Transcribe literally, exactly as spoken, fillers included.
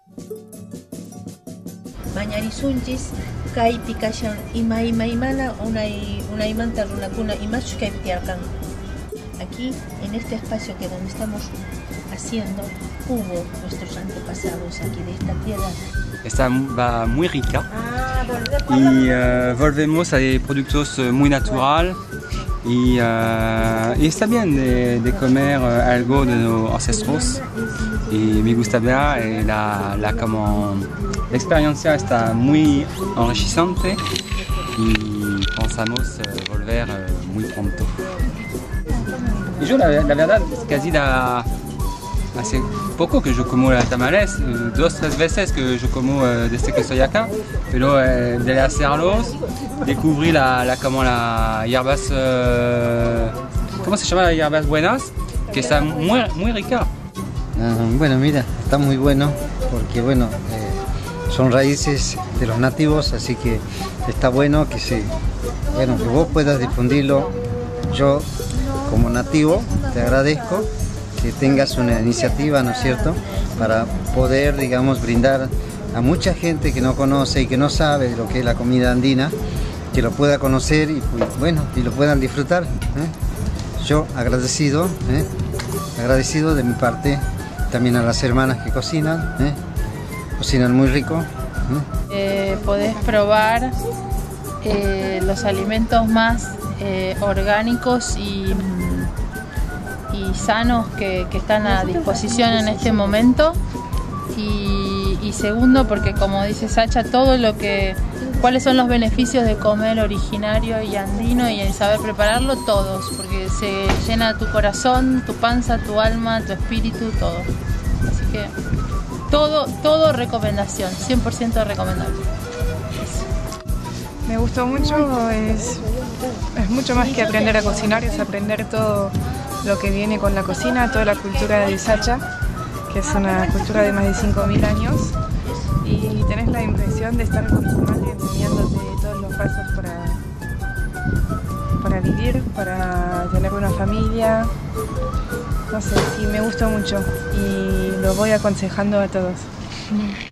Mañarisunchis kaypi kashan ima ima imana unay unaymanta runakuna imachu kaypi tiyarkan. Aquí en este espacio que donde estamos haciendo hubo nuestros antepasados aquí de esta tierra. Está muy rica y uh, volvemos a productos muy naturales y, uh, y está bien de, de comer algo de los ancestros y me gusta ver la, la como la experiencia está muy enriquecente y pensamos uh, volver uh, muy pronto. Y yo la, la verdad es casi la hace poco que yo como la tamales, dos tres veces que yo como desde que estoy acá, pero eh, de hacerlos descubrí la, la como las hierbas, eh, ¿cómo se llama las hierbas buenas? Que está muy muy rica. Uh, bueno, mira, está muy bueno porque bueno eh, son raíces de los nativos, así que está bueno que se, bueno que vos puedas difundirlo. Yo como nativo te agradezco que tengas una iniciativa, ¿no es cierto?, para poder, digamos, brindar a mucha gente que no conoce y que no sabe lo que es la comida andina, que lo pueda conocer y, bueno, y lo puedan disfrutar, ¿eh? Yo agradecido, ¿eh? agradecido de mi parte, también a las hermanas que cocinan, ¿eh? cocinan muy rico. ¿eh? Eh, podés probar eh, los alimentos más eh, orgánicos y y sanos que, que están a disposición en este momento y, y segundo porque como dice Sacha, todo lo que cuáles son los beneficios de comer originario y andino y en saber prepararlo, todos, porque se llena tu corazón, tu panza, tu alma, tu espíritu, todo, así que todo, todo recomendación, cien por ciento recomendable. Me gustó mucho, es, es mucho más que aprender a cocinar, es aprender todo lo que viene con la cocina, toda la cultura de Sacha, que es una cultura de más de cinco mil años, y tenés la impresión de estar con tu madre enseñándote todos los pasos para, para vivir, para tener una familia. No sé, sí, me gustó mucho y lo voy aconsejando a todos.